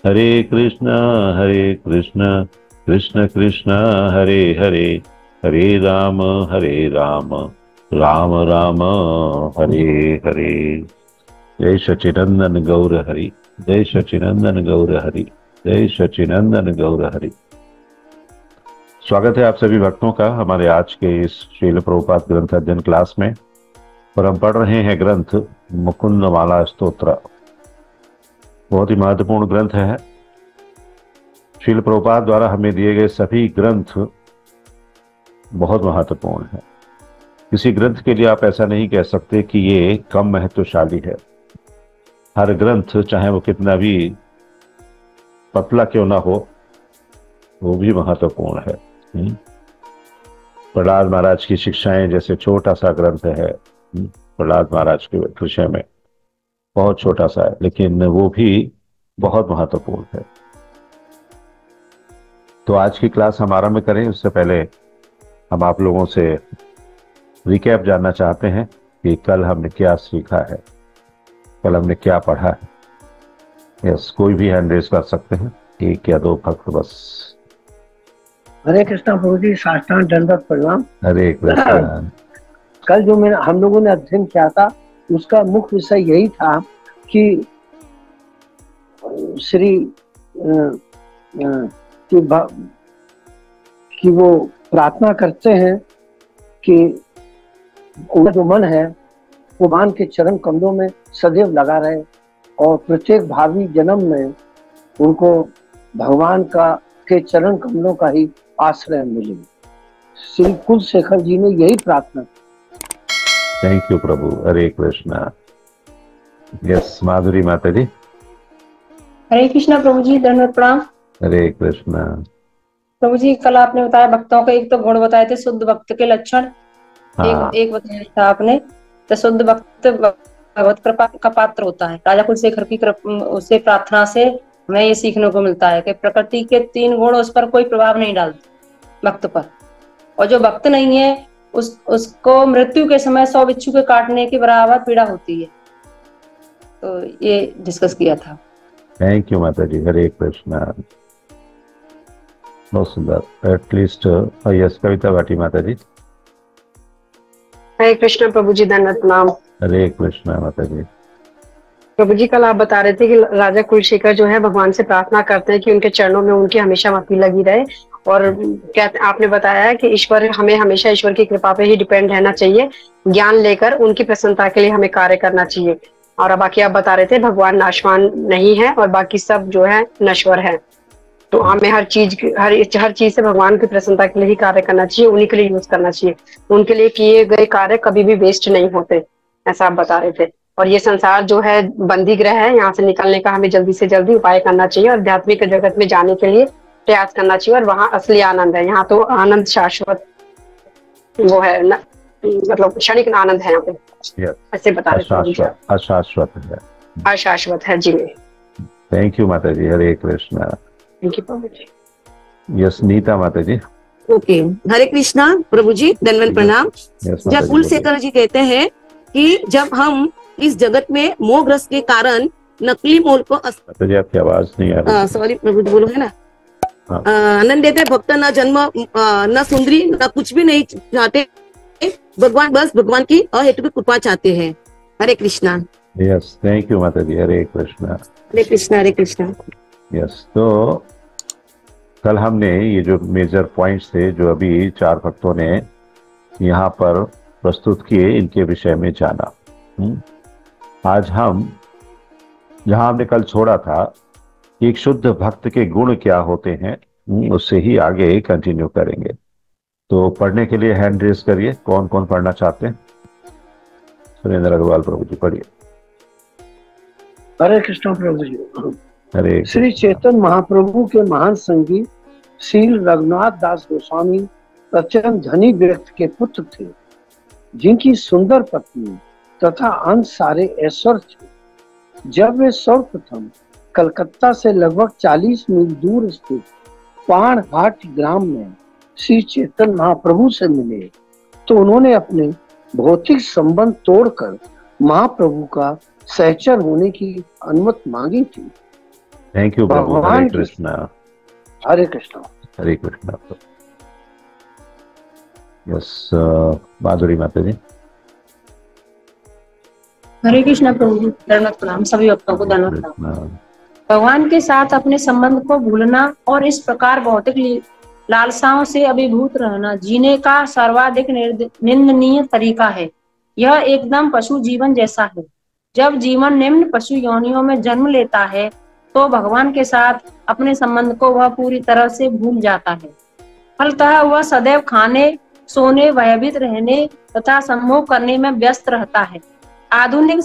कृष्ण हरे कृष्ण कृष्ण कृष्ण हरे हरे हरे राम राम राम हरे हरे। जय सच्चिदानंद गौर हरि। जय सच्चिदानंद गौर हरि। जय सच्चिदानंद गौर हरि। स्वागत है आप सभी भक्तों का हमारे आज के इस श्रील प्रभुपाद ग्रंथ अध्ययन क्लास में। और हम पढ़ रहे हैं ग्रंथ मुकुंद माला स्तोत्र। बहुत ही महत्वपूर्ण ग्रंथ है। श्रील प्रभुपाद द्वारा हमें दिए गए सभी ग्रंथ बहुत महत्वपूर्ण है। किसी ग्रंथ के लिए आप ऐसा नहीं कह सकते कि ये कम महत्वशाली है। हर ग्रंथ चाहे वो कितना भी पतला क्यों ना हो, वो भी महत्वपूर्ण है। प्रहलाद महाराज की शिक्षाएं जैसे छोटा सा ग्रंथ है, प्रहलाद महाराज के विषय में बहुत छोटा सा है, लेकिन वो भी बहुत महत्वपूर्ण है। तो आज की क्लास हम आरंभ करें उससे पहले हम आप लोगों से रिकैप जानना चाहते हैं कि कल हमने क्या सीखा है, कल हमने क्या पढ़ा है। यस, कोई भी हैंड रेज कर सकते हैं, एक या दो भक्त बस। हरे कृष्णा प्रभु जी, साष्टांग दंडवत प्रणाम। हरे कृष्णा। कल जो हम लोगों ने अध्ययन किया था उसका मुख्य विषय यही था कि श्री कि वो प्रार्थना करते हैं कि उनका जो मन है वो भगवान के चरण कमलों में सदैव लगा रहे और प्रत्येक भावी जन्म में उनको भगवान के चरण कमलों का ही आश्रय मिले। श्री कुलशेखर जी ने यही प्रार्थना की। थैंक यू प्रभु। हरे कृष्णा। यस, माधुरी माता जी। हरे कृष्णा प्रभु जी, दंडवत प्रणाम। हरे कृष्णा। प्रभु जी, कल आपने बताया भक्तों के एक तो गुण बताए थे, शुद्ध भक्त के लक्षण। हाँ। एक बताया था आपने, तो शुद्ध भक्त भगवत कृपा का पात्र होता है। राजा कुलशेखर की उससे प्रार्थना से हमें ये सीखने को मिलता है कि प्रकृति के 3 गुण उस पर कोई प्रभाव नहीं डालते भक्त पर, और जो भक्त नहीं है उसको मृत्यु के समय 100 बिच्छू के काटने के बराबर पीड़ा होती है। तो ये डिस्कस किया था। थैंक यू माता जी। हरे कृष्णा। बहुत सुंदर। एटलीस्ट यस, कविता भाटी माता जी। हरे कृष्ण प्रभु जी, दंडवत प्रणाम। हरे कृष्णा माता जी। प्रभु जी, कल आप बता रहे थे कि राजा कुलशेखर जो है भगवान से प्रार्थना करते हैं कि उनके चरणों में उनकी हमेशा मति लगी रहे, और आपने बताया कि ईश्वर, हमें हमेशा ईश्वर की कृपा पे ही डिपेंड रहना चाहिए, ज्ञान लेकर उनकी प्रसन्नता के लिए हमें कार्य करना चाहिए। और अब बाकी आप बता रहे थे भगवान नाशवान नहीं है और बाकी सब जो है नश्वर है, तो हमें हर चीज से भगवान की प्रसन्नता के लिए ही कार्य करना चाहिए, उन्हीं के लिए यूज करना चाहिए। उनके लिए किए गए कार्य कभी भी वेस्ट नहीं होते, ऐसा आप बता रहे थे। और ये संसार जो है बंदी ग्रह है, यहाँ से निकलने का हमें जल्दी से जल्दी उपाय करना चाहिए और आध्यात्मिक जगत में जाने के लिए प्रयास करना चाहिए, और वहाँ असली आनंद है। यहाँ तो आनंद शाश्वत वो है न, मतलब क्षणिक आनंद है यहाँ पे, ऐसे बता रहे थे। अशाश्वत है, अशाश्वत है जी। थैंक यू माता जी। हरे कृष्णा। थैंक यू प्रभु जी। यस, नीता माता जी। ओके, हरे कृष्णा प्रभु जी, दंडवत प्रणाम। जब कुलशेखर जी कहते हैं कि जब हम इस जगत में मोहग्रस्त के कारण नकली मोल को आपकी आवाज नहीं आ रही। सॉरी प्रभु जी, बोलो है ना। आनंद देते भक्त न जन्म न सुंदरी न कुछ भी नहीं चाहते, भगवान बस भगवान की अहेतुक कृपा चाहते हैं। Hare Krishna. Yes, thank you माता जी। हरे कृष्णा। हरे कृष्णा। हरे कृष्णा। यस, तो कल हमने ये जो मेजर पॉइंट्स थे जो अभी 4 भक्तों ने यहाँ पर प्रस्तुत किए, इनके विषय में जाना। आज हम जहाँ हमने कल छोड़ा था, एक शुद्ध भक्त के गुण क्या होते हैं, उससे ही आगे कंटिन्यू करेंगे। तो पढ़ने के लिए हैंड रेज करिए, कौन कौन पढ़ना चाहते हैं। सुरेंद्र अग्रवाल प्रभु जी पढ़िए। हरे कृष्ण प्रभु जी। हरे श्री चैतन्य महाप्रभु के महान संगी श्री रघुनाथ दास गोस्वामी प्रचंड धनी व्यक्ति के पुत्र थे, जिनकी सुंदर पत्नी तथा अंत सारे ऐश्वर्य थे। जब वे सर्वप्रथम कलकत्ता से लगभग 40 मील दूर स्थित पाणहाट ग्राम में श्री चैतन्य महाप्रभु से मिले, तो उन्होंने अपने भौतिक संबंध तोड़कर महाप्रभु का सहचर होने की अनुमति मांगी थी। थैंक यू प्रभु। हरे भगवान की कृष्णा। हरे कृष्णा। हरे कृष्णा। यस, माधुरी माता जी। हरे कृष्णा प्रभु जी, दंडवत प्रणाम सभी भक्तों को, दंडवत प्रणाम। भगवान के साथ अपने संबंध को भूलना और इस प्रकार भौतिक लालसाओं से अभिभूत रहना जीने का सर्वाधिक निंदनीय तरीका है। यह एकदम पशु जीवन जैसा है। जब जीवन निम्न पशु योनियों में जन्म लेता है तो भगवान के साथ अपने संबंध को वह पूरी तरह से भूल जाता है। फलतः वह सदैव खाने, सोने, भयभीत रहने तथा सम्मोह करने में व्यस्त रहता है। आधुनिक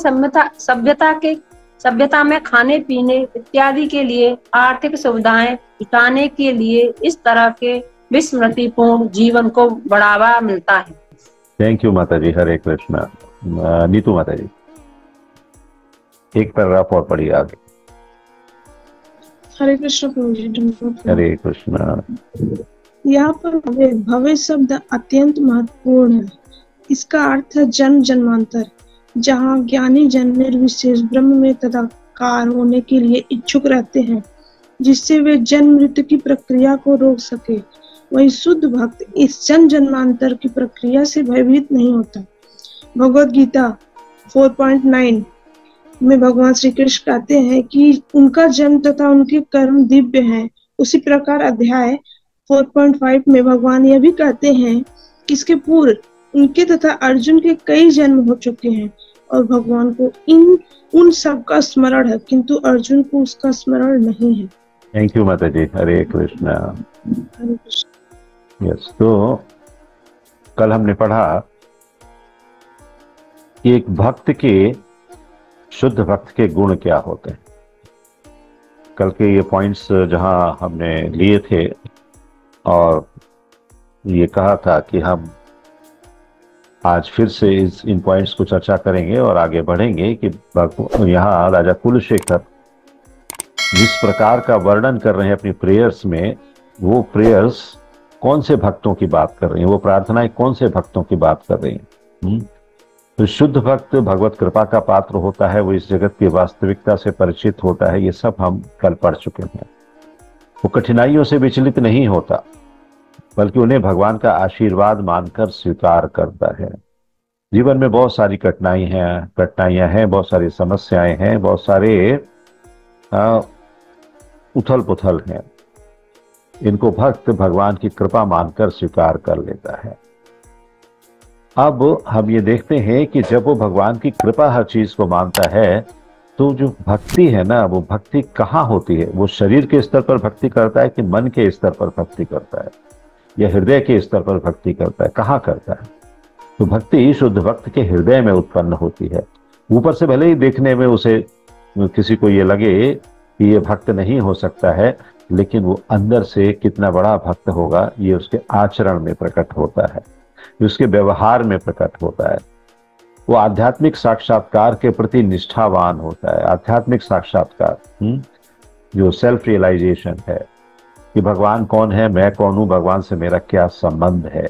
सभ्यता में खाने पीने इत्यादि के लिए आर्थिक सुविधाएं जुटाने के लिए इस तरह के विस्मृतिपूर्ण जीवन को बढ़ावा मिलता है। थैंक यू माता जी। हरे कृष्णा। नीतू माता जी, एक पैराग्राफ और पढ़िए आगे। हरे कृष्ण प्रभु जी। हरे कृष्णा। यहाँ पर भव्य शब्द अत्यंत महत्वपूर्ण है। इसका अर्थ है जन्म जन्मांतर, जहाँ ज्ञानी जन निर्विशेष ब्रह्म में तदाकार होने के लिए इच्छुक रहते हैं, जिससे वे जन्म मृत्यु की प्रक्रिया को रोक सके। वही शुद्ध भक्त इस जन्म जन्मांतर की प्रक्रिया से भयभीत नहीं होता। भगवद गीता 4.9 में भगवान श्री कृष्ण कहते हैं कि उनका जन्म तथा उनके कर्म दिव्य हैं। उसी प्रकार अध्याय 4.5 में भगवान यह भी कहते हैं कि इसके पूर्व उनके तथा अर्जुन के कई जन्म हो चुके हैं और भगवान को उन सब का स्मरण है, किंतु अर्जुन को उसका स्मरण नहीं है। थैंक यू माता जी। हरे कृष्णा। हरे कृष्ण। यस, तो कल हमने पढ़ा कि एक भक्त के, शुद्ध भक्त के गुण क्या होते हैं। कल के ये पॉइंट्स जहां हमने लिए थे और ये कहा था कि हम आज फिर से इन पॉइंट्स को चर्चा करेंगे और आगे बढ़ेंगे कि यहाँ राजा कुलशेखर जिस प्रकार का वर्णन कर रहे हैं अपनी प्रेयर्स में, वो प्रेयर्स कौन से भक्तों की बात कर रही हैं, वो प्रार्थनाएं कौन से भक्तों की बात कर रही हैं। तो शुद्ध भक्त भगवत कृपा का पात्र होता है, वो इस जगत की वास्तविकता से परिचित होता है। ये सब हम कल पढ़ चुके हैं। वो कठिनाइयों से विचलित नहीं होता, बल्कि उन्हें भगवान का आशीर्वाद मानकर स्वीकार करता है। जीवन में बहुत सारी कठिनाइयां हैं, बहुत सारी समस्याएं हैं, बहुत सारे उथल पुथल हैं। इनको भक्त भगवान की कृपा मानकर स्वीकार कर लेता है। अब हम ये देखते हैं कि जब वो भगवान की कृपा हर चीज को मानता है, तो जो भक्ति है ना, वो भक्ति कहाँ होती है? वो शरीर के स्तर पर भक्ति करता है कि मन के स्तर पर भक्ति करता है या हृदय के स्तर पर भक्ति करता है? कहाँ करता है? तो भक्ति शुद्ध भक्त के हृदय में उत्पन्न होती है। ऊपर से भले ही देखने में उसे किसी को ये लगे कि ये भक्त नहीं हो सकता है, लेकिन वो अंदर से कितना बड़ा भक्त होगा ये उसके आचरण में प्रकट होता है, उसके व्यवहार में प्रकट होता है। वो आध्यात्मिक साक्षात्कार के प्रति निष्ठावान होता है। आध्यात्मिक साक्षात्कार जो सेल्फ रियलाइजेशन है कि भगवान कौन है, मैं कौन हूं, भगवान से मेरा क्या संबंध है,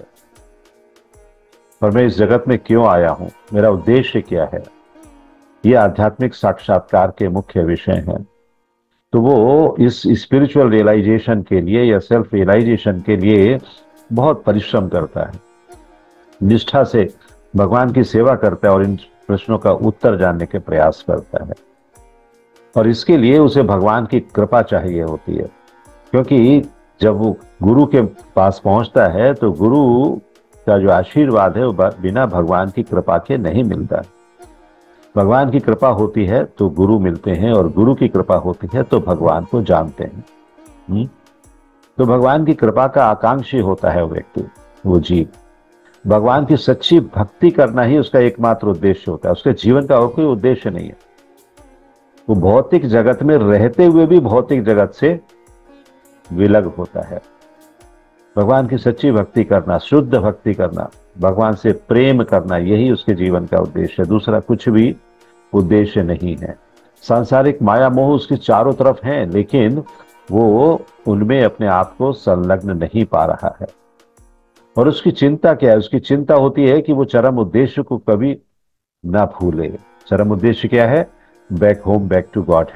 और मैं इस जगत में क्यों आया हूं, मेरा उद्देश्य क्या है, ये आध्यात्मिक साक्षात्कार के मुख्य विषय हैं। तो वो इस स्पिरिचुअल रियलाइजेशन के लिए या सेल्फ रियलाइजेशन के लिए बहुत परिश्रम करता है, निष्ठा से भगवान की सेवा करता है और इन प्रश्नों का उत्तर जानने के प्रयास करता है। और इसके लिए उसे भगवान की कृपा चाहिए होती है, क्योंकि जब वो गुरु के पास पहुंचता है तो गुरु का जो आशीर्वाद है वो बिना भगवान की कृपा के नहीं मिलता। भगवान की कृपा होती है तो गुरु मिलते हैं, और गुरु की कृपा होती है तो भगवान को जानते हैं। तो भगवान की कृपा का आकांक्षी होता है वो व्यक्ति, वो जीव। भगवान की सच्ची भक्ति करना ही उसका एकमात्र उद्देश्य होता है, उसके जीवन का और कोई उद्देश्य नहीं है। वो भौतिक जगत में रहते हुए भी भौतिक जगत से विलग होता है। भगवान की सच्ची भक्ति करना, शुद्ध भक्ति करना, भगवान से प्रेम करना, यही उसके जीवन का उद्देश्य है। दूसरा कुछ भी उद्देश्य नहीं है। सांसारिक माया मोह उसके चारों तरफ हैं, लेकिन वो उनमें अपने आप को संलग्न नहीं पा रहा है। और उसकी चिंता क्या है? उसकी चिंता होती है कि वो चरम उद्देश्य को कभी ना भूले। चरम उद्देश्य क्या है? Back home, back to godhead.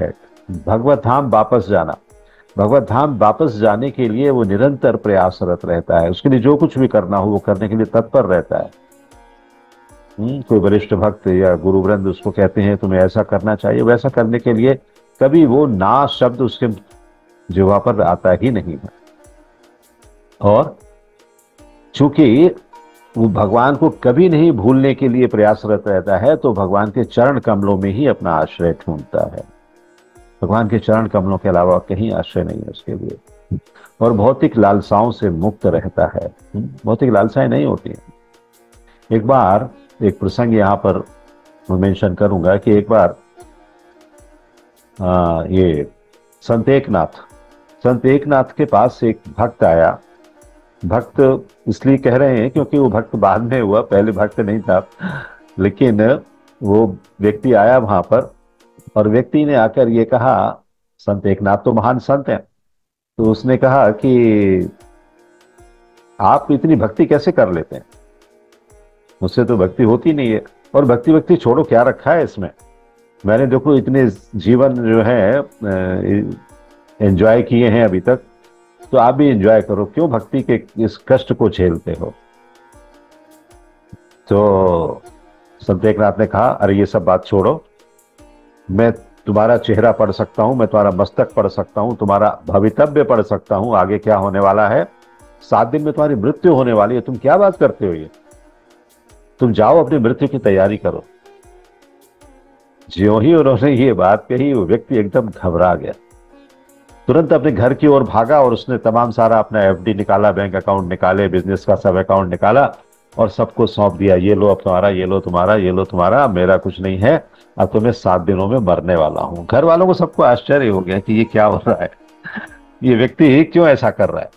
भगवत धाम वापस जाना, भगवत धाम वापस जाने के लिए वो निरंतर प्रयासरत रहता है, उसके लिए जो कुछ भी करना हो वो करने के लिए तत्पर रहता है। कोई वरिष्ठ भक्त या गुरु वृंद उसको कहते हैं तुम्हें ऐसा करना चाहिए, वैसा करने के लिए कभी वो ना शब्द उसके जिह्वा पर आता ही नहीं है। और चूंकि वो भगवान को कभी नहीं भूलने के लिए प्रयासरत रहता है, तो भगवान के चरण कमलों में ही अपना आश्रय ढूंढता है। भगवान के चरण कमलों के अलावा कहीं आश्रय नहीं है उसके लिए। और भौतिक लालसाओं से मुक्त रहता है, भौतिक लालसाएं नहीं होती हैं। एक बार एक प्रसंग यहाँ पर मैं मेंशन करूंगा कि एक बार ये संत एकनाथ के पास एक भक्त आया। भक्त इसलिए कह रहे हैं क्योंकि वो भक्त बाद में हुआ, पहले भक्त नहीं था। लेकिन वो व्यक्ति आया वहां पर और व्यक्ति ने आकर ये कहा, संत एकनाथ तो महान संत हैं, तो उसने कहा कि आप इतनी भक्ति कैसे कर लेते हैं, मुझसे तो भक्ति होती नहीं है। और भक्ति छोड़ो, क्या रखा है इसमें, मैंने देखो इतने जीवन जो है एंजॉय किए हैं अभी तक, तो आप भी एंजॉय करो, क्यों भक्ति के इस कष्ट को झेलते हो। तो संत एकनाथ ने कहा, अरे ये सब बात छोड़ो, मैं तुम्हारा चेहरा पढ़ सकता हूं, मैं तुम्हारा मस्तक पढ़ सकता हूं, तुम्हारा भवितव्य पढ़ सकता हूं, आगे क्या होने वाला है, 7 दिन में तुम्हारी मृत्यु होने वाली है, तुम क्या बात करते हो, ये तुम जाओ अपनी मृत्यु की तैयारी करो। ज्यों ही उन्होंने ये बात कही, वो व्यक्ति एकदम घबरा गया, तुरंत अपने घर की ओर भागा और उसने तमाम सारा अपना एफडी निकाला, बैंक अकाउंट निकाले, बिजनेस का सब अकाउंट निकाला और सबको सौंप दिया, ये लो अब तुम्हारा, ये लो तुम्हारा, ये लो तुम्हारा, मेरा कुछ नहीं है, अब तो मैं 7 दिनों में मरने वाला हूं। घर वालों को सबको आश्चर्य हो गया कि ये क्या हो रहा है, ये व्यक्ति क्यों ऐसा कर रहा है।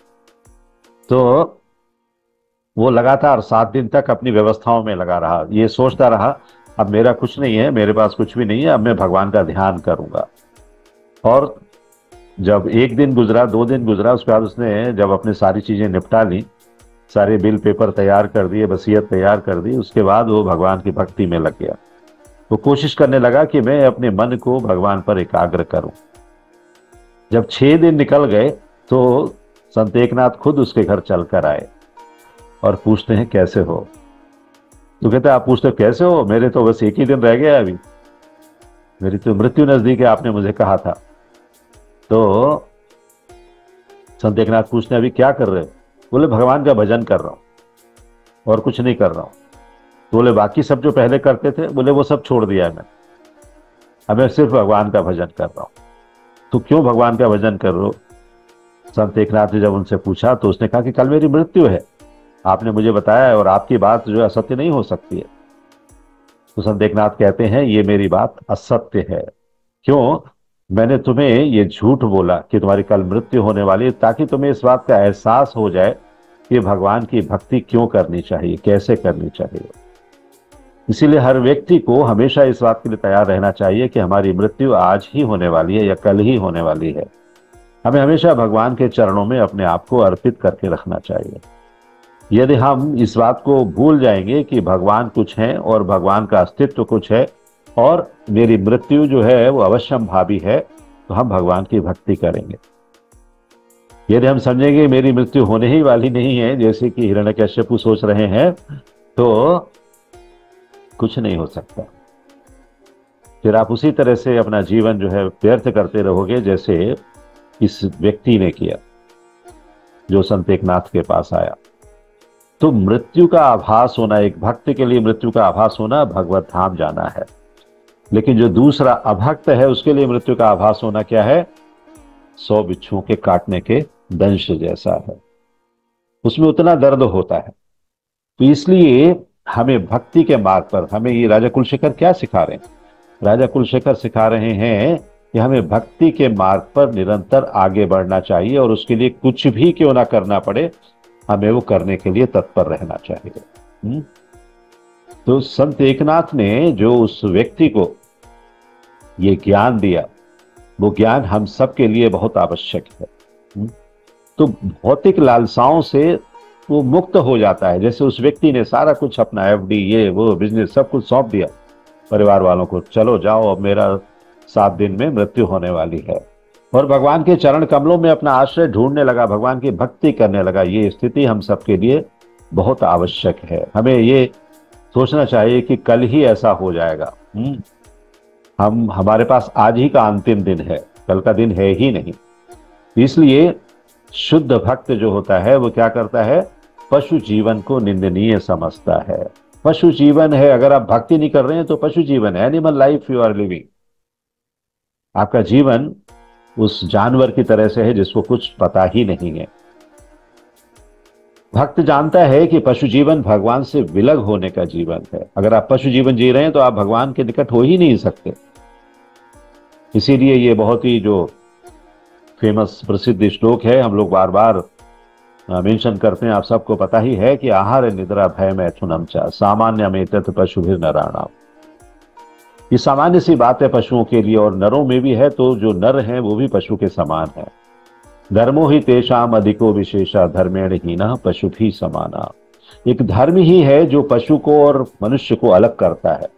तो वो लगातार 7 दिन तक अपनी व्यवस्थाओं में लगा रहा, ये सोचता रहा अब मेरा कुछ नहीं है, मेरे पास कुछ भी नहीं है, अब मैं भगवान का ध्यान करूंगा। और जब 1 दिन गुजरा, 2 दिन गुजरा, उसके बाद उसने जब अपनी सारी चीजें निपटा ली, सारे बिल पेपर तैयार कर दिए, वसीयत तैयार कर दी, उसके बाद वो भगवान की भक्ति में लग गया। वो कोशिश करने लगा कि मैं अपने मन को भगवान पर एकाग्र करूं। जब 6 दिन निकल गए तो संत एकनाथ खुद उसके घर चलकर आए और पूछते हैं कैसे हो। तो कहते हैं आप पूछते हो कैसे हो, मेरे तो बस 1 ही दिन रह गया, अभी मेरी तो मृत्यु नजदीक है, आपने मुझे कहा था। तो संत एकनाथ पूछते हैं अभी क्या कर रहे हो, बोले भगवान का भजन कर रहा हूं और कुछ नहीं कर रहा हूं। तो बोले बाकी सब जो पहले करते थे, बोले वो सब छोड़ दिया है मैं, अब मैं सिर्फ भगवान का भजन कर रहा हूं। तो क्यों भगवान का भजन कर रहे हो। संत एकनाथ ने जब उनसे पूछा तो उसने कहा कि कल मेरी मृत्यु है, आपने मुझे बताया है और आपकी बात जो है असत्य नहीं हो सकती है। तो संत एकनाथ कहते हैं ये मेरी बात असत्य है, क्यों, मैंने तुम्हें ये झूठ बोला कि तुम्हारी कल मृत्यु होने वाली है, ताकि तुम्हें इस बात का एहसास हो जाए कि भगवान की भक्ति क्यों करनी चाहिए, कैसे करनी चाहिए। इसीलिए हर व्यक्ति को हमेशा इस बात के लिए तैयार रहना चाहिए कि हमारी मृत्यु आज ही होने वाली है या कल ही होने वाली है। हमें हमेशा भगवान के चरणों में अपने आप को अर्पित करके रखना चाहिए। यदि हम इस बात को भूल जाएंगे कि भगवान कुछ है और भगवान का अस्तित्व कुछ है और मेरी मृत्यु जो है वो अवश्यंभावी है, तो हम भगवान की भक्ति करेंगे। यदि हम समझेंगे मेरी मृत्यु होने ही वाली नहीं है, जैसे कि हिरण्यकश्यपु सोच रहे हैं, तो कुछ नहीं हो सकता। फिर आप उसी तरह से अपना जीवन जो है व्यर्थ करते रहोगे, जैसे इस व्यक्ति ने किया जो संत एकनाथ के पास आया। तो मृत्यु का आभास होना, एक भक्त के लिए मृत्यु का आभास होना भगवत धाम जाना है। लेकिन जो दूसरा अभक्त है उसके लिए मृत्यु का आभास होना क्या है, 100 बिच्छुओं के काटने के दंश जैसा है, उसमें उतना दर्द होता है। तो इसलिए हमें भक्ति के मार्ग पर, हमें ये राजा कुलशेखर क्या सिखा रहे हैं, राजा कुलशेखर सिखा रहे हैं कि हमें भक्ति के मार्ग पर निरंतर आगे बढ़ना चाहिए और उसके लिए कुछ भी क्यों ना करना पड़े, हमें वो करने के लिए तत्पर रहना चाहिए। तो संत एकनाथ ने जो उस व्यक्ति को ये ज्ञान दिया, वो ज्ञान हम सब के लिए बहुत आवश्यक है। तो भौतिक लालसाओं से वो मुक्त हो जाता है। जैसे उस व्यक्ति ने सारा कुछ अपना एफडी, ये वो बिजनेस सब कुछ सौंप दिया परिवार वालों को, चलो जाओ अब मेरा 7 दिन में मृत्यु होने वाली है। और भगवान के चरण कमलों में अपना आश्रय ढूंढने लगा, भगवान की भक्ति करने लगा। ये स्थिति हम सबके लिए बहुत आवश्यक है। हमें ये सोचना चाहिए कि कल ही ऐसा हो जाएगा। हमारे पास आज ही का अंतिम दिन है, कल का दिन है ही नहीं। इसलिए शुद्ध भक्त जो होता है वो क्या करता है, पशु जीवन को निंदनीय समझता है। पशु जीवन है, अगर आप भक्ति नहीं कर रहे हैं तो पशु जीवन है, animal life you are living. आपका जीवन उस जानवर की तरह से है जिसको कुछ पता ही नहीं है। भक्त जानता है कि पशु जीवन भगवान से विलग होने का जीवन है। अगर आप पशु जीवन जी रहे हैं तो आप भगवान के निकट हो ही नहीं सकते। इसीलिए ये बहुत ही जो फेमस प्रसिद्ध श्लोक है, हम लोग बार बार मेंशन करते हैं, आप सबको पता ही है कि आहार निद्रा भय मैथुनम च सामान्य में तत् पशुभिर नराणाम। ये सामान्य सी बात है पशुओं के लिए, और नरों में भी है। तो जो नर हैं वो भी पशु के समान है। धर्मो ही तेषाम अधिको विशेषा धर्मेण हीनः पशु भी समाना। एक धर्म ही है जो पशु को और मनुष्य को अलग करता है।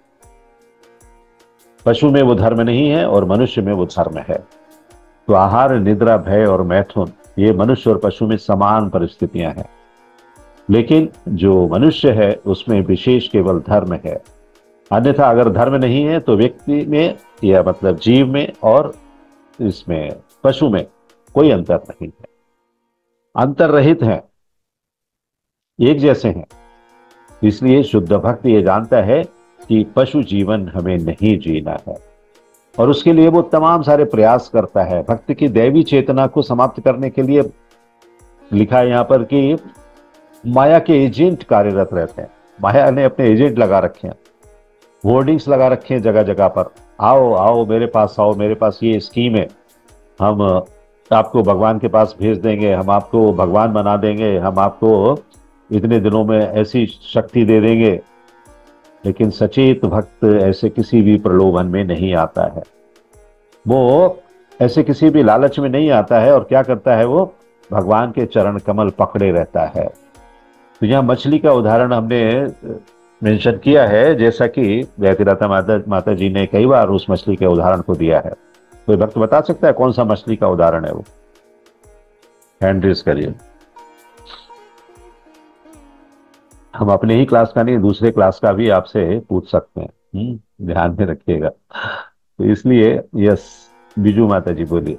पशु में वो धर्म नहीं है और मनुष्य में वो धर्म है। तो आहार निद्रा भय और मैथुन ये मनुष्य और पशु में समान परिस्थितियां हैं, लेकिन जो मनुष्य है उसमें विशेष केवल धर्म है। अन्यथा अगर धर्म नहीं है तो व्यक्ति में या मतलब जीव में और इसमें पशु में कोई अंतर नहीं है, अंतर रहित है, एक जैसे हैं। इसलिए शुद्ध भक्त ये जानता है कि पशु जीवन हमें नहीं जीना है, और उसके लिए वो तमाम सारे प्रयास करता है। भक्त की दैवी चेतना को समाप्त करने के लिए लिखा है यहाँ पर कि माया के एजेंट कार्यरत रहते हैं। माया ने अपने एजेंट लगा रखे हैं, होर्डिंग्स लगा रखे हैं जगह जगह पर, आओ आओ मेरे पास आओ, मेरे पास ये स्कीम है, हम आपको भगवान के पास भेज देंगे, हम आपको भगवान बना देंगे, हम आपको इतने दिनों में ऐसी शक्ति दे देंगे। लेकिन सचेत भक्त ऐसे किसी भी प्रलोभन में नहीं आता है, वो ऐसे किसी भी लालच में नहीं आता है। और क्या करता है, वो भगवान के चरण कमल पकड़े रहता है। तो यहाँ मछली का उदाहरण हमने मेंशन किया है, जैसा कि व्यातिराता माता जी ने कई बार उस मछली के उदाहरण को दिया है। कोई भक्त बता सकता है कौन सा मछली का उदाहरण है वो? हैंड रेज करिए। हम अपने ही क्लास का नहीं, दूसरे क्लास का भी आपसे पूछ सकते हैं, ध्यान में रखिएगा। तो इसलिए यस, बिजू माता जी बोलिए।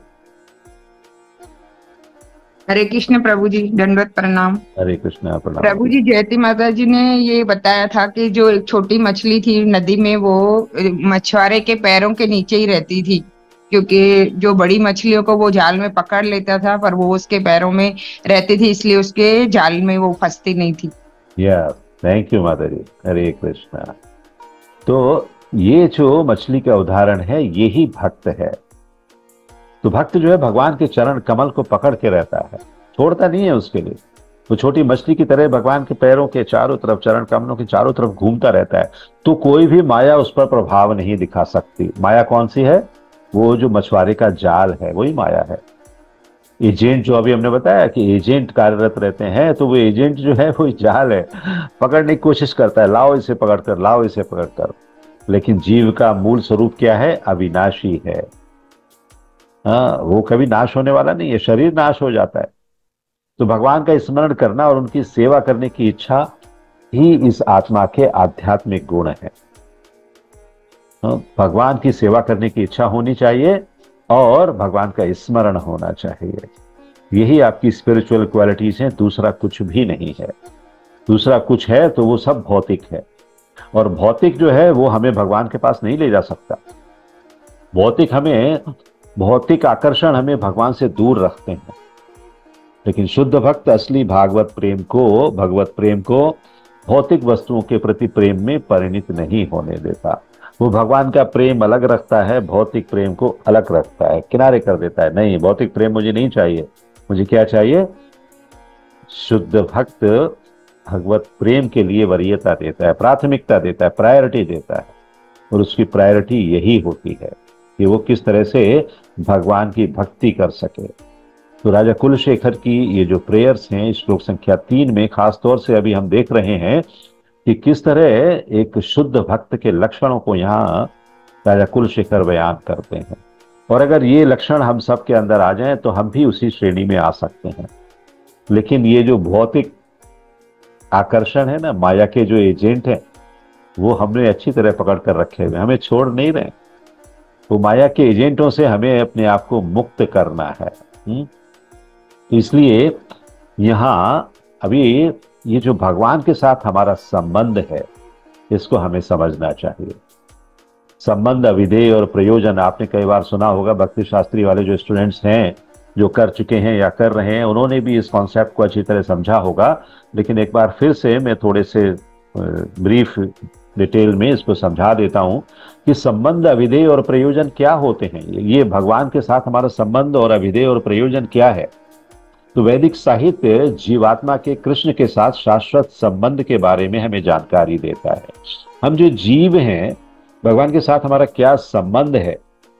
हरे कृष्ण प्रभु जी, दंडवत प्रणाम। हरे कृष्ण प्रणाम। प्रभु जी, जयती माता जी ने ये बताया था कि जो एक छोटी मछली थी नदी में, वो मछुआरे के पैरों के नीचे ही रहती थी, क्योंकि जो बड़ी मछलियों को वो जाल में पकड़ लेता था, पर वो उसके पैरों में रहती थी, इसलिए उसके जाल में वो फंसती नहीं थी। थैंक यू माता जी, हरे कृष्णा। तो ये जो मछली का उदाहरण है यही भक्त है। तो भक्त जो है भगवान के चरण कमल को पकड़ के रहता है, छोड़ता नहीं है उसके लिए। वो छोटी मछली की तरह भगवान के पैरों के चारों तरफ, चरण कमलों के चारों तरफ घूमता रहता है। तो कोई भी माया उस पर प्रभाव नहीं दिखा सकती। माया कौन सी है? वो जो मछुआरे का जाल है वही माया है। एजेंट जो अभी हमने बताया कि एजेंट कार्यरत रहते हैं, तो वो एजेंट जो है वो जाल है, पकड़ने की कोशिश करता है, लाओ इसे पकड़कर, लाओ इसे पकड़कर। लेकिन जीव का मूल स्वरूप क्या है? अविनाशी है। हाँ, वो कभी नाश होने वाला नहीं है, शरीर नाश हो जाता है। तो भगवान का स्मरण करना और उनकी सेवा करने की इच्छा ही इस आत्मा के आध्यात्मिक गुण है। भगवान की सेवा करने की इच्छा होनी चाहिए और भगवान का स्मरण होना चाहिए। यही आपकी स्पिरिचुअल क्वालिटीज हैं, दूसरा कुछ भी नहीं है। दूसरा कुछ है तो वो सब भौतिक है, और भौतिक जो है वो हमें भगवान के पास नहीं ले जा सकता। भौतिक आकर्षण हमें भगवान से दूर रखते हैं। लेकिन शुद्ध भक्त असली भगवत प्रेम को भौतिक वस्तुओं के प्रति प्रेम में परिणित नहीं होने देता। वो भगवान का प्रेम अलग रखता है, भौतिक प्रेम को अलग रखता है, किनारे कर देता है। नहीं, भौतिक प्रेम मुझे नहीं चाहिए, मुझे क्या चाहिए? शुद्ध भक्त भगवत प्रेम के लिए वरीयता देता है, प्राथमिकता देता है, प्रायोरिटी देता है। और उसकी प्रायोरिटी यही होती है कि वो किस तरह से भगवान की भक्ति कर सके। तो राजा कुलशेखर की ये जो प्रेयर्स हैं श्लोक संख्या 3 में खास तौर से अभी हम देख रहे हैं कि किस तरह एक शुद्ध भक्त के लक्षणों को यहाँ राजा कुलशेखर बयान करते हैं। और अगर ये लक्षण हम सब के अंदर आ जाएं तो हम भी उसी श्रेणी में आ सकते हैं। लेकिन ये जो भौतिक आकर्षण है ना, माया के जो एजेंट हैं, वो हमने अच्छी तरह पकड़ कर रखे हुए, हमें छोड़ नहीं रहे। वो माया के एजेंटों से हमें अपने आप को मुक्त करना है। इसलिए यहां अभी ये जो भगवान के साथ हमारा संबंध है, इसको हमें समझना चाहिए। संबंध, अविधेय और प्रयोजन, आपने कई बार सुना होगा। भक्ति शास्त्री वाले जो स्टूडेंट्स हैं, जो कर चुके हैं या कर रहे हैं, उन्होंने भी इस कॉन्सेप्ट को अच्छी तरह समझा होगा। लेकिन एक बार फिर से मैं थोड़े से ब्रीफ डिटेल में इसको समझा देता हूं कि संबंध, अविधेय और प्रयोजन क्या होते हैं। ये भगवान के साथ हमारा संबंध और अविधेय और प्रयोजन क्या है। तो वैदिक साहित्य जीवात्मा के कृष्ण के साथ शाश्वत संबंध के बारे में हमें जानकारी देता है। हम जो जीव हैं, भगवान के साथ हमारा क्या संबंध है,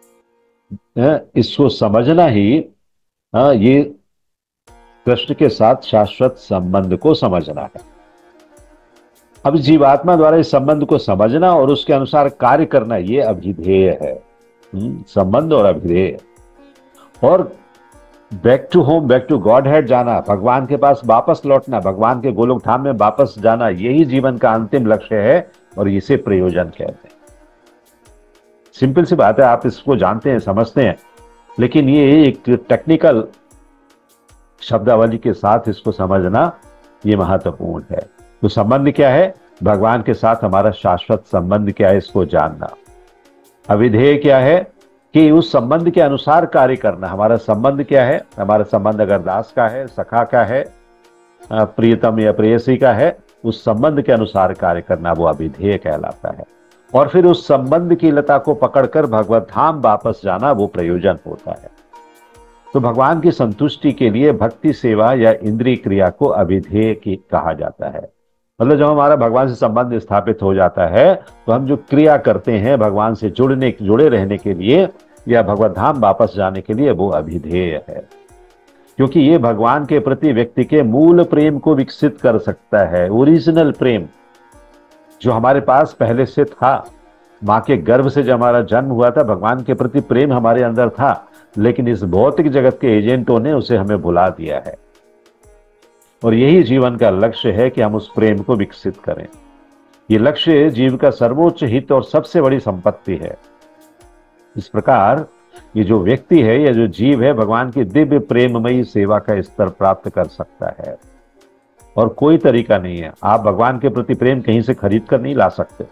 इसको समझना ही ये कृष्ण के साथ शाश्वत संबंध को समझना है। अब जीवात्मा द्वारा इस संबंध को समझना और उसके अनुसार कार्य करना, ये अभिधेय है। संबंध और अभिधेय। और back to home, back to godhead जाना, भगवान के पास वापस लौटना, भगवान के गोलोक धाम में वापस जाना, यही जीवन का अंतिम लक्ष्य है और इसे प्रयोजन कहते हैं। सिंपल सी बात है, आप इसको जानते हैं, समझते हैं, लेकिन ये एक टेक्निकल शब्दावली के साथ इसको समझना ये महत्वपूर्ण है। तो संबंध क्या है? भगवान के साथ हमारा शाश्वत संबंध क्या है, इसको जानना। अविधेय क्या है कि उस संबंध के अनुसार कार्य करना। हमारा संबंध क्या है? हमारा संबंध अगर दास का है, सखा का है, प्रियतम या प्रेयसी का है, उस संबंध के अनुसार कार्य करना, वो अविधेय कहलाता है। और फिर उस संबंध की लता को पकड़कर भगवत धाम वापस जाना, वो प्रयोजन होता है। तो भगवान की संतुष्टि के लिए भक्ति सेवा या इंद्रिय क्रिया को अविधेय की कहा जाता है। मतलब जब हमारा भगवान से संबंध स्थापित हो जाता है तो हम जो क्रिया करते हैं भगवान से जुड़े रहने के लिए या भगवत धाम वापस जाने के लिए, वो अभिधेय है। क्योंकि ये भगवान के प्रति व्यक्ति के मूल प्रेम को विकसित कर सकता है। ओरिजिनल प्रेम जो हमारे पास पहले से था, माँ के गर्भ से जब हमारा जन्म हुआ था, भगवान के प्रति प्रेम हमारे अंदर था, लेकिन इस भौतिक जगत के एजेंटों ने उसे हमें भुला दिया है। और यही जीवन का लक्ष्य है कि हम उस प्रेम को विकसित करें। ये लक्ष्य जीव का सर्वोच्च हित और सबसे बड़ी संपत्ति है। इस प्रकार ये जो व्यक्ति है या जो जीव है, भगवान की दिव्य प्रेममयी सेवा का स्तर प्राप्त कर सकता है। और कोई तरीका नहीं है, आप भगवान के प्रति प्रेम कहीं से खरीद कर नहीं ला सकते।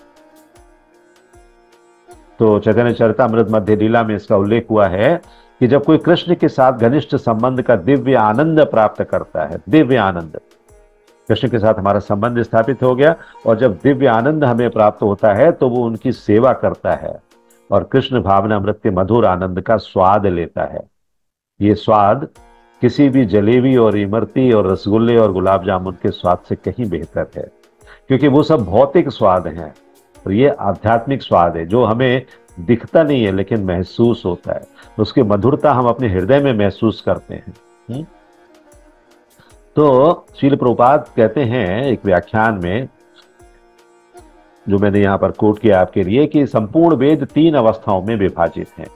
तो चैतन्य चरितामृत मध्य लीला में इसका उल्लेख हुआ है कि जब कोई कृष्ण के साथ घनिष्ठ संबंध का दिव्य आनंद प्राप्त करता है, दिव्य आनंद, कृष्ण के साथ हमारा संबंध स्थापित हो गया और जब दिव्य आनंद हमें प्राप्त होता है तो वो उनकी सेवा करता है और कृष्ण भावना अमृत के मधुर आनंद का स्वाद लेता है। ये स्वाद किसी भी जलेबी और इमरती और रसगुल्ले और गुलाब जामुन के स्वाद से कहीं बेहतर है, क्योंकि वो सब भौतिक स्वाद हैं और ये आध्यात्मिक स्वाद है जो हमें दिखता नहीं है लेकिन महसूस होता है। उसकी मधुरता हम अपने हृदय में महसूस करते हैं। तो श्रील प्रभुपाद कहते हैं एक व्याख्यान में, जो मैंने यहां पर कोट किया आपके लिए, कि संपूर्ण वेद 3 अवस्थाओं में विभाजित हैं।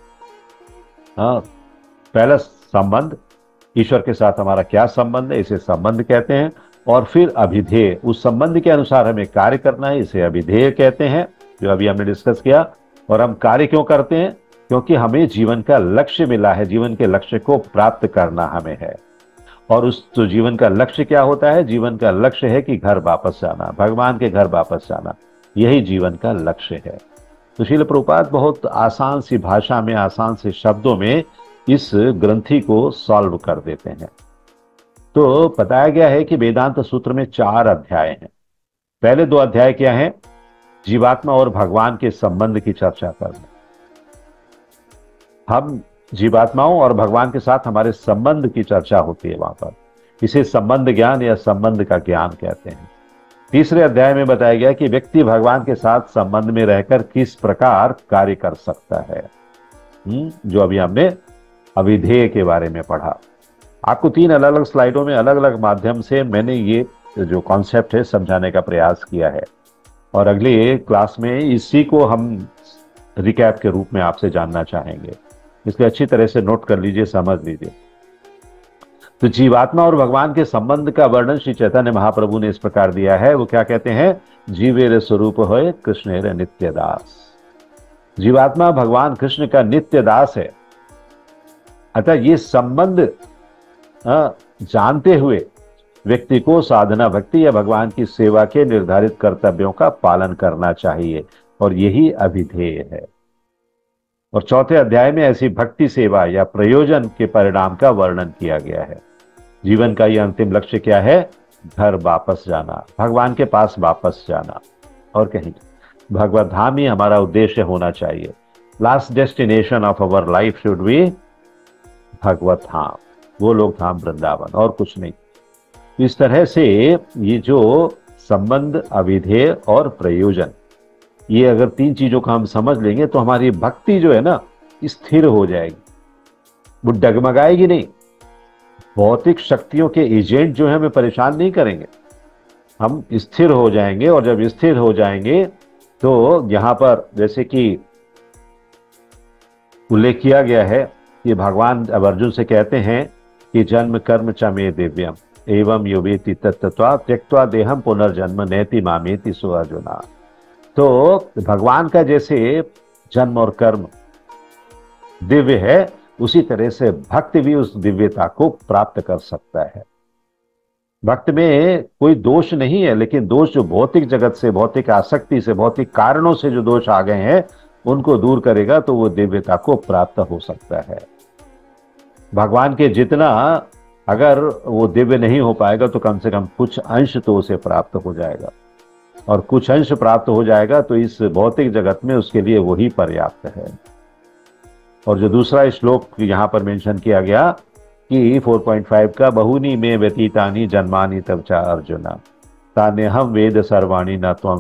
पहला संबंध, ईश्वर के साथ हमारा क्या संबंध है, इसे संबंध कहते हैं। और फिर अभिधेय, उस संबंध के अनुसार हमें कार्य करना है, इसे अभिधेय कहते हैं, जो अभी हमने डिस्कस किया। और हम कार्य क्यों करते हैं? क्योंकि हमें जीवन का लक्ष्य मिला है, जीवन के लक्ष्य को प्राप्त करना हमें है। और उस तो जीवन का लक्ष्य क्या होता है? जीवन का लक्ष्य है कि घर वापस जाना, भगवान के घर वापस जाना, यही जीवन का लक्ष्य है। तो श्रील प्रभुपाद बहुत आसान सी भाषा में, आसान से शब्दों में इस ग्रंथि को सॉल्व कर देते हैं। तो बताया गया है कि वेदांत सूत्र में 4 अध्याय हैं। पहले 2 अध्याय क्या हैं? जीवात्मा और भगवान के संबंध की चर्चा करना। हम जीवात्माओं और भगवान के साथ हमारे संबंध की चर्चा होती है वहां पर। इसे संबंध ज्ञान या संबंध का ज्ञान कहते हैं। तीसरे अध्याय में बताया गया कि व्यक्ति भगवान के साथ संबंध में रहकर किस प्रकार कार्य कर सकता है, जो अभी हमने अविधेय के बारे में पढ़ा। आपको 3 अलग अलग स्लाइडों में अलग अलग माध्यम से मैंने ये जो कॉन्सेप्ट है समझाने का प्रयास किया है। और अगले क्लास में इसी को हम रिकैप के रूप में आपसे जानना चाहेंगे, इसलिए अच्छी तरह से नोट कर लीजिए, समझ लीजिए। तो जीवात्मा और भगवान के संबंध का वर्णन श्री चैतन्य महाप्रभु ने इस प्रकार दिया है। वो क्या कहते हैं? जीवेर स्वरूप होए कृष्णेर नित्य दास। जीवात्मा भगवान कृष्ण का नित्य दास है। अतः ये संबंध जानते हुए व्यक्ति को साधना भक्ति या भगवान की सेवा के निर्धारित कर्तव्यों का पालन करना चाहिए, और यही अभिधेय है। और चौथे अध्याय में ऐसी भक्ति सेवा या प्रयोजन के परिणाम का वर्णन किया गया है। जीवन का यह अंतिम लक्ष्य क्या है? घर वापस जाना, भगवान के पास वापस जाना, और कहीं भगवत धाम ही हमारा उद्देश्य होना चाहिए। Last destination of our life should be भगवत धाम, वो लोग धाम वृंदावन, और कुछ नहीं। इस तरह से ये जो संबंध, अविधेय और प्रयोजन, ये अगर तीन चीजों को हम समझ लेंगे तो हमारी भक्ति जो है ना स्थिर हो जाएगी, वो डगमगाएगी नहीं। भौतिक शक्तियों के एजेंट जो है हमें परेशान नहीं करेंगे, हम स्थिर हो जाएंगे। और जब स्थिर हो जाएंगे तो यहां पर जैसे कि उल्लेख किया गया है कि भगवान अब अर्जुन से कहते हैं कि जन्म कर्म च मे दिव्यम एवं योवेति तत्त्वा त्यक्त्वा देहम पुनर्जन्म नैति मामेति सो अर्जुना। तो भगवान का जैसे जन्म और कर्म दिव्य है, उसी तरह से भक्त भी उस दिव्यता को प्राप्त कर सकता है। भक्त में कोई दोष नहीं है, लेकिन दोष जो भौतिक जगत से, भौतिक आसक्ति से, भौतिक कारणों से जो दोष आ गए हैं उनको दूर करेगा तो वो दिव्यता को प्राप्त हो सकता है। भगवान के जितना अगर वो दिव्य नहीं हो पाएगा तो कम से कम कुछ अंश तो उसे प्राप्त हो जाएगा, और कुछ अंश प्राप्त हो जाएगा तो इस भौतिक जगत में उसके लिए वही पर्याप्त है। और जो दूसरा श्लोक यहां पर मेंशन किया गया कि 4.5 का बहुनी में व्यतीतानि जन्मानि तब चा अर्जुना ताने हम वेद सर्वाणी न त्वं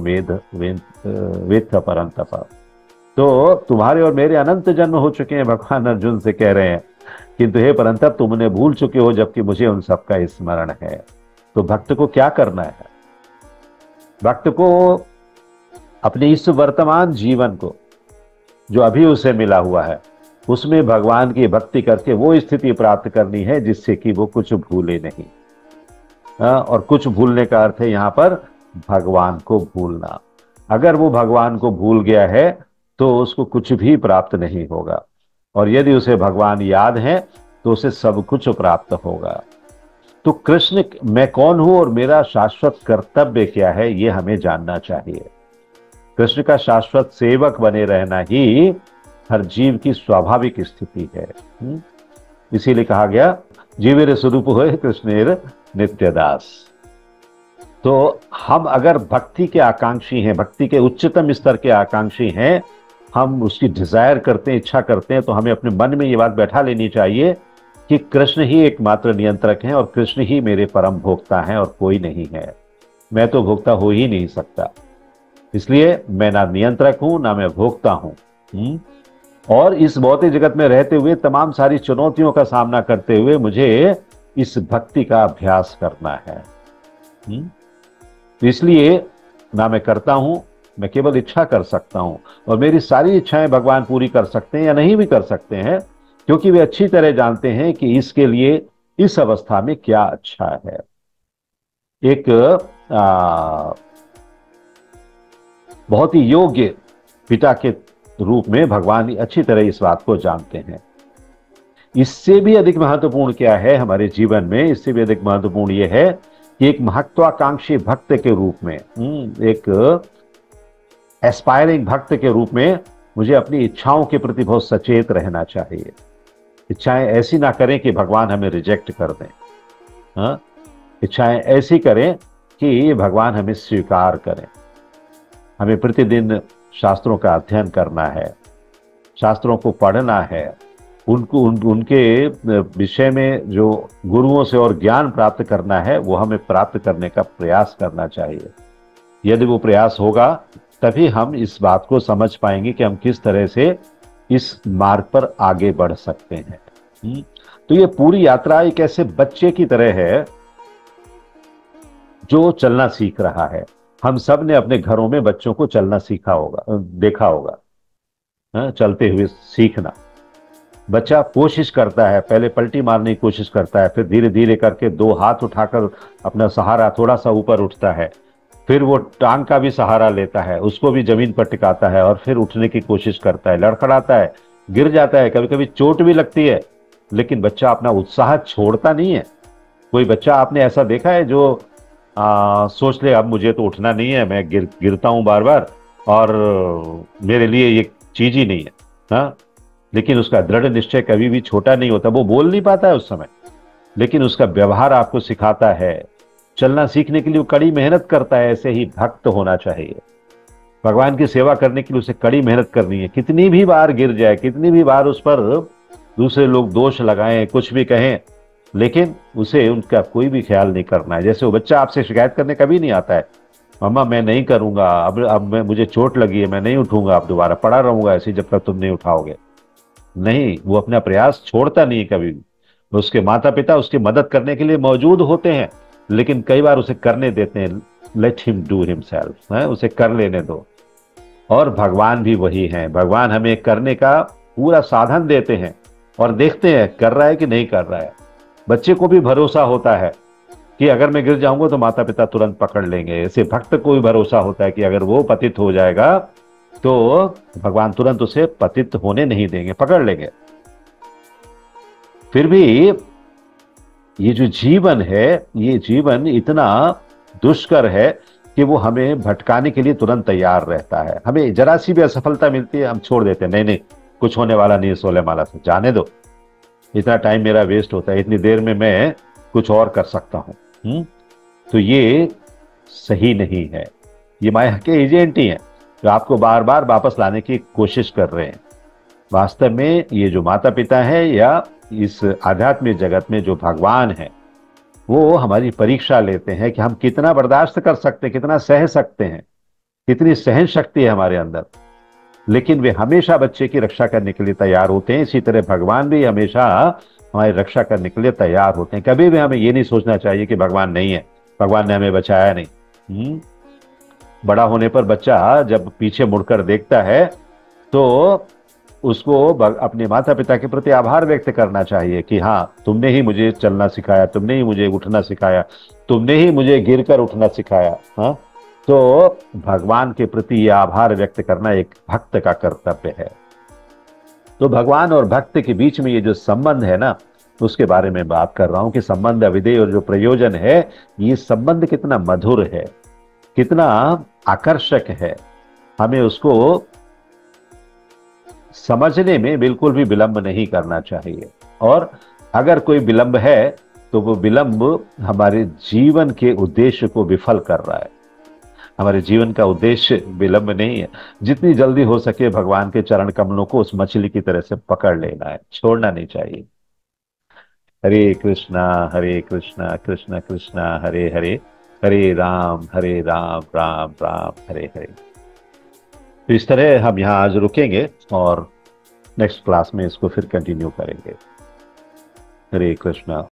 वेद परंतप। तो तुम्हारे और मेरे अनंत जन्म हो चुके हैं, भगवान अर्जुन से कह रहे हैं, किंतु हे परंतप तुम उन्हें भूल चुके हो जबकि मुझे उन सबका स्मरण है। तो भक्त को क्या करना है? भक्त को अपने इस वर्तमान जीवन को जो अभी उसे मिला हुआ है उसमें भगवान की भक्ति करके वो स्थिति प्राप्त करनी है जिससे कि वो कुछ भूले नहीं। और कुछ भूलने का अर्थ है यहां पर भगवान को भूलना। अगर वो भगवान को भूल गया है तो उसको कुछ भी प्राप्त नहीं होगा, और यदि उसे भगवान याद है तो उसे सब कुछ प्राप्त होगा। तो कृष्ण मैं कौन हूं और मेरा शाश्वत कर्तव्य क्या है, ये हमें जानना चाहिए। कृष्ण का शाश्वत सेवक बने रहना ही हर जीव की स्वाभाविक स्थिति है। इसीलिए कहा गया जीवेर स्वरूप होए कृष्णेर नित्यदास। तो हम अगर भक्ति के आकांक्षी हैं, भक्ति के उच्चतम स्तर के आकांक्षी हैं, हम उसकी डिजायर करते हैं, इच्छा करते हैं, तो हमें अपने मन में ये बात बैठा लेनी चाहिए कि कृष्ण ही एकमात्र नियंत्रक हैं और कृष्ण ही मेरे परम भोक्ता हैं और कोई नहीं है। मैं तो भोक्ता हो ही नहीं सकता, इसलिए मैं ना नियंत्रक हूं ना मैं भोक्ता हूं। और इस भौतिक जगत में रहते हुए तमाम सारी चुनौतियों का सामना करते हुए मुझे इस भक्ति का अभ्यास करना है। इसलिए ना मैं करता हूं, मैं केवल इच्छा कर सकता हूं, और मेरी सारी इच्छाएं भगवान पूरी कर सकते हैं या नहीं भी कर सकते हैं, क्योंकि वे अच्छी तरह जानते हैं कि इसके लिए इस अवस्था में क्या अच्छा है। एक बहुत ही योग्य पिता के रूप में भगवान अच्छी तरह इस बात को जानते हैं। इससे भी अधिक महत्वपूर्ण क्या है हमारे जीवन में? इससे भी अधिक महत्वपूर्ण यह है कि एक महत्वाकांक्षी भक्त के रूप में, एक एस्पायरिंग भक्त के रूप में मुझे अपनी इच्छाओं के प्रति बहुत सचेत रहना चाहिए। इच्छाएं ऐसी ना करें कि भगवान हमें रिजेक्ट कर दें। इच्छाएं ऐसी करें कि भगवान हमें स्वीकार करें। हमें प्रतिदिन शास्त्रों का अध्ययन करना है, शास्त्रों को पढ़ना है, उनके विषय में जो गुरुओं से और ज्ञान प्राप्त करना है वो हमें प्राप्त करने का प्रयास करना चाहिए। यदि वो प्रयास होगा तभी हम इस बात को समझ पाएंगे कि हम किस तरह से इस मार्ग पर आगे बढ़ सकते हैं। तो ये पूरी यात्रा एक ऐसे बच्चे की तरह है जो चलना सीख रहा है। हम सब ने अपने घरों में बच्चों को चलना सीखा होगा, देखा होगा। चलते हुए सीखना। बच्चा कोशिश करता है, पहले पलटी मारने की कोशिश करता है, फिर धीरे धीरे करके 2 हाथ उठाकर अपना सहारा थोड़ा सा ऊपर उठता है, फिर वो टांग का भी सहारा लेता है, उसको भी जमीन पर टिकाता है और फिर उठने की कोशिश करता है, लड़खड़ाता है, गिर जाता है, कभी कभी चोट भी लगती है, लेकिन बच्चा अपना उत्साह छोड़ता नहीं है। कोई बच्चा आपने ऐसा देखा है जो सोच ले अब मुझे तो उठना नहीं है, मैं गिरता हूं बार बार और मेरे लिए ये चीज ही नहीं है, हाँ? लेकिन उसका दृढ़ निश्चय कभी भी छोटा नहीं होता। वो बोल नहीं पाता है उस समय, लेकिन उसका व्यवहार आपको सिखाता है। चलना सीखने के लिए वो कड़ी मेहनत करता है। ऐसे ही भक्त होना चाहिए। भगवान की सेवा करने के लिए उसे कड़ी मेहनत करनी है। कितनी भी बार गिर जाए, कितनी भी बार उस पर दूसरे लोग दोष लगाएं, कुछ भी कहें, लेकिन उसे उनका कोई भी ख्याल नहीं करना है। जैसे वो बच्चा आपसे शिकायत करने कभी नहीं आता है, मम्मा मैं नहीं करूंगा, अब मुझे चोट लगी है, मैं नहीं उठूंगा, अब दोबारा पड़ा रहूंगा ऐसे जब तक तुम नहीं उठाओगे। नहीं, वो अपना प्रयास छोड़ता नहीं कभी भी। उसके माता पिता उसकी मदद करने के लिए मौजूद होते हैं, लेकिन कई बार उसे करने देते हैं। लेट हिम डू हिमसेल्फ, उसे कर लेने दो। और भगवान भी वही हैं। भगवान हमें करने का पूरा साधन देते हैं और देखते हैं कर रहा है कि नहीं कर रहा है। बच्चे को भी भरोसा होता है कि अगर मैं गिर जाऊंगा तो माता पिता तुरंत पकड़ लेंगे। ऐसे भक्त को भी भरोसा होता है कि अगर वो पतित हो जाएगा तो भगवान तुरंत उसे पतित होने नहीं देंगे, पकड़ लेंगे। फिर भी ये जो जीवन है, ये जीवन इतना दुष्कर है कि वो हमें भटकाने के लिए तुरंत तैयार रहता है। हमें जरा सी भी असफलता मिलती है, हम छोड़ देते हैं, नहीं नहीं कुछ होने वाला नहीं है 16 माला से, जाने दो, इतना टाइम मेरा वेस्ट होता है, इतनी देर में मैं कुछ और कर सकता हूं। तो ये सही नहीं है। ये माया के एजेंट ही हैं जो आपको बार बार वापस लाने की कोशिश कर रहे हैं। वास्तव में ये जो माता पिता है या इस आध्यात्मिक जगत में जो भगवान है, वो हमारी परीक्षा लेते हैं कि हम कितना बर्दाश्त कर सकते हैं, कितना सह सकते हैं, कितनी सहन शक्ति है हमारे अंदर। लेकिन वे हमेशा बच्चे की रक्षा करने के लिए तैयार होते हैं। इसी तरह भगवान भी हमेशा हमारी रक्षा करने के लिए तैयार होते हैं। कभी भी हमें ये नहीं सोचना चाहिए कि भगवान नहीं है, भगवान ने हमें बचाया नहीं। बड़ा होने पर बच्चा जब पीछे मुड़कर देखता है तो उसको अपने माता पिता के प्रति आभार व्यक्त करना चाहिए कि हाँ, तुमने ही मुझे चलना सिखाया, तुमने ही मुझे उठना सिखाया, तुमने ही मुझे गिरकर उठना सिखाया। हाँ, तो भगवान के प्रति ये आभार व्यक्त करना एक भक्त का कर्तव्य है। तो भगवान और भक्त के बीच में ये जो संबंध है ना, उसके बारे में बात कर रहा हूं कि संबंध अविदेय और जो प्रयोजन है, ये संबंध कितना मधुर है, कितना आकर्षक है। हमें उसको समझने में बिल्कुल भी विलंब नहीं करना चाहिए। और अगर कोई विलंब है तो वो विलंब हमारे जीवन के उद्देश्य को विफल कर रहा है। हमारे जीवन का उद्देश्य विलंब नहीं है। जितनी जल्दी हो सके भगवान के चरण कमलों को उस मछली की तरह से पकड़ लेना है, छोड़ना नहीं चाहिए। हरे कृष्णा कृष्ण कृष्ण हरे हरे, हरे राम राम राम हरे हरे। तो इस तरह हम यहाँ आज रुकेंगे और नेक्स्ट क्लास में इसको फिर कंटिन्यू करेंगे। हरे कृष्णा।